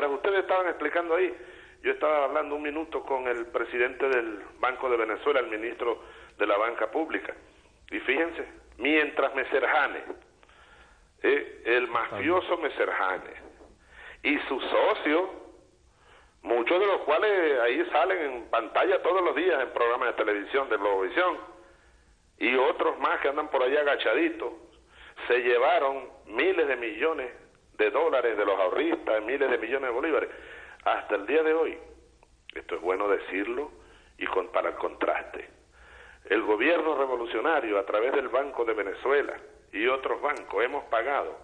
mientras ustedes estaban explicando ahí, yo estaba hablando un minuto con el presidente del Banco de Venezuela, el ministro de la Banca Pública, y fíjense, mientras Meserjane, el mafioso Meserjane, y sus socios, muchos de los cuales ahí salen en pantalla todos los días en programas de televisión de Globovisión, y otros más que andan por allá agachaditos, se llevaron miles de millones de dólares de los ahorristas, miles de millones de bolívares. Hasta el día de hoy, esto es bueno decirlo y para el contraste, el gobierno revolucionario a través del Banco de Venezuela y otros bancos hemos pagado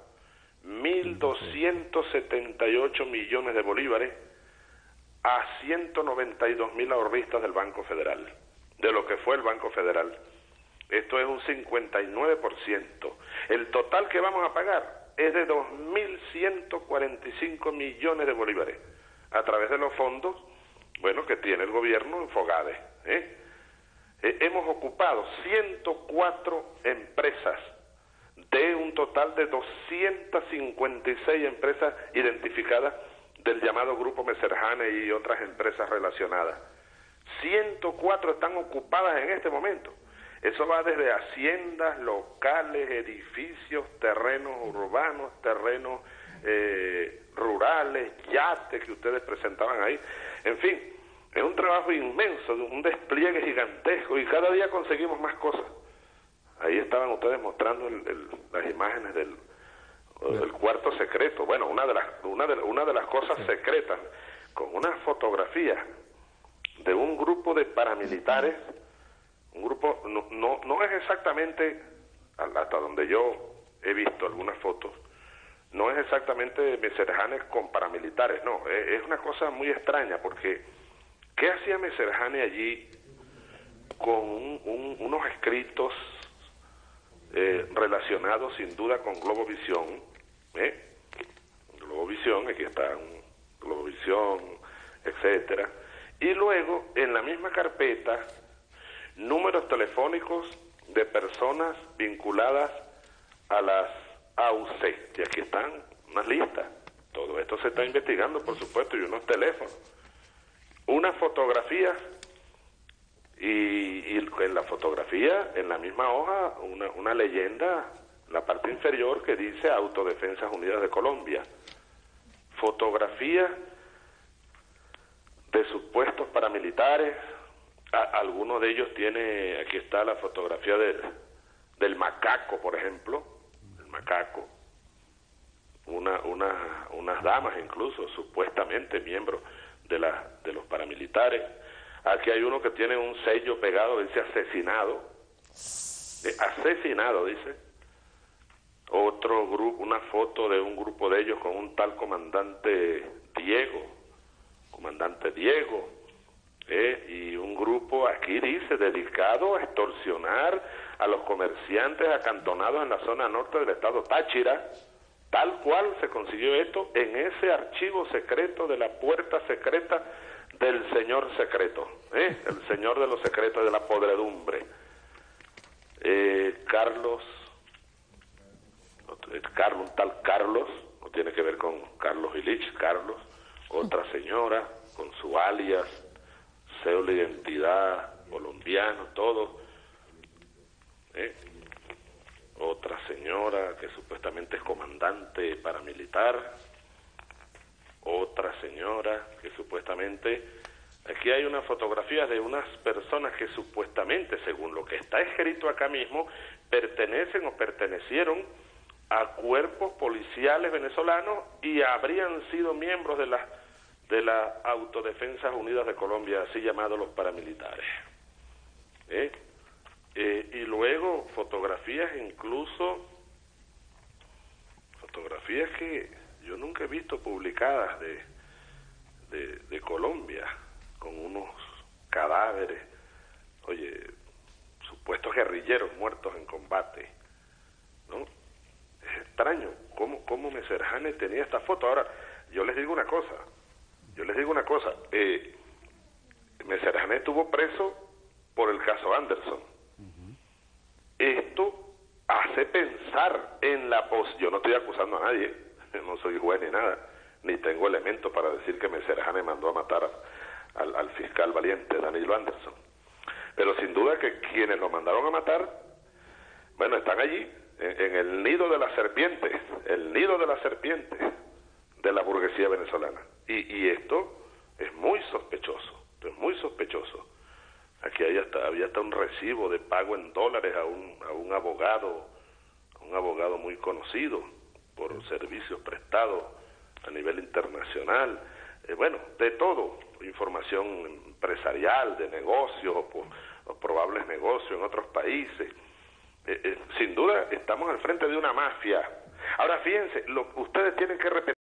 1.278 millones de bolívares a 192.000 ahorristas del Banco Federal, de lo que fue el Banco Federal. Esto es un 59%. El total que vamos a pagar es de 2.145 millones de bolívares a través de los fondos, bueno, que tiene el gobierno en Fogade. Hemos ocupado 104 empresas de un total de 256 empresas identificadas del llamado Grupo Meserjane y otras empresas relacionadas. 104 están ocupadas en este momento. Eso va desde haciendas, locales, edificios, terrenos urbanos, terrenos rurales, yates que ustedes presentaban ahí. En fin, es un trabajo inmenso, un despliegue gigantesco y cada día conseguimos más cosas. Ahí estaban ustedes mostrando las imágenes del cuarto secreto. Bueno, una de las cosas secretas, con una fotografía de un grupo de paramilitares. Un grupo, no es exactamente, hasta donde yo he visto algunas fotos, no es exactamente Meserjane con paramilitares, no, es una cosa muy extraña, porque ¿qué hacía Meserjane allí con unos escritos relacionados sin duda con Globovisión? Globovisión, aquí está Globovisión, etcétera, y luego en la misma carpeta números telefónicos de personas vinculadas a las AUC, y aquí están unas listas. Todo esto se está investigando, por supuesto, y unos teléfonos, unas fotografías, y en la fotografía, en la misma hoja, una leyenda en la parte inferior que dice Autodefensas Unidas de Colombia. Fotografías de supuestos paramilitares. Algunos de ellos tiene, aquí está la fotografía del macaco, por ejemplo, el macaco, unas damas incluso, supuestamente miembros de los paramilitares. Aquí hay uno que tiene un sello pegado, dice asesinado, dice. Otro grupo, una foto de un grupo de ellos con un tal comandante Diego, y un grupo, aquí dice, dedicado a extorsionar a los comerciantes acantonados en la zona norte del estado Táchira, tal cual se consiguió esto en ese archivo secreto de la puerta secreta del señor secreto, el señor de los secretos de la podredumbre. Un tal Carlos, no tiene que ver con Carlos Illich, Carlos, otra señora con su alias, cédula de identidad, colombiano, todo. Otra señora que supuestamente es comandante paramilitar, otra señora que supuestamente, aquí hay una fotografía de unas personas que supuestamente, según lo que está escrito acá mismo, pertenecen o pertenecieron a cuerpos policiales venezolanos y habrían sido miembros de las Autodefensas Unidas de Colombia, así llamados los paramilitares. Y luego fotografías, incluso fotografías que yo nunca he visto publicadas de Colombia, con unos cadáveres, supuestos guerrilleros muertos en combate, ¿no? Es extraño cómo Meserjane tenía esta foto. Ahora, yo les digo una cosa, Meserjane estuvo preso por el caso Anderson. Esto hace pensar en yo no estoy acusando a nadie, no soy juez ni nada, ni tengo elementos para decir que Meserjane mandó a matar al fiscal valiente Danilo Anderson. Pero sin duda que quienes lo mandaron a matar, bueno, están allí, en el nido de la serpiente, el nido de la serpiente de la burguesía venezolana. Y esto es muy sospechoso, es muy sospechoso. Aquí había hasta un recibo de pago en dólares a un abogado muy conocido por servicios prestados a nivel internacional. Bueno, de todo, información empresarial, de negocios o probables negocios en otros países. Sin duda estamos al frente de una mafia. Ahora fíjense, ustedes tienen que repetir